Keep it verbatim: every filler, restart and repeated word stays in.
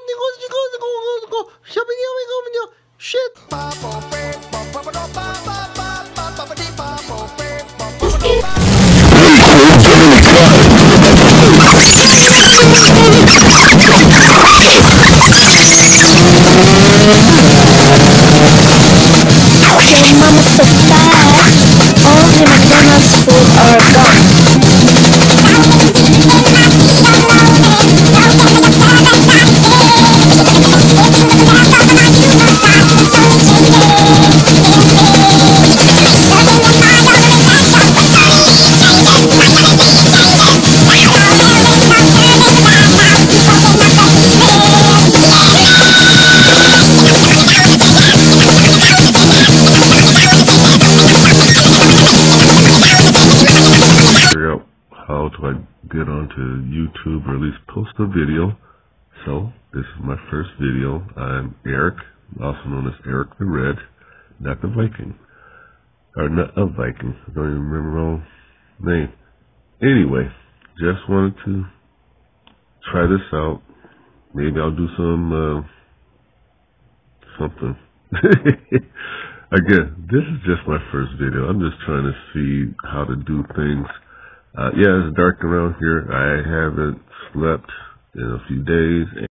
Shit. Your mama's so fat. All the McDonald's food are gone. How do I get onto YouTube or at least post a video? So this is my first video. I'm Eric, also known as Eric the Red, not the Viking, or not a Viking. I don't even remember my own name. Anyway, just wanted to try this out. Maybe I'll do some uh, something. Again, this is just my first video. I'm just trying to see how to do things. Uh, yeah, it's dark around here. I haven't slept in a few days.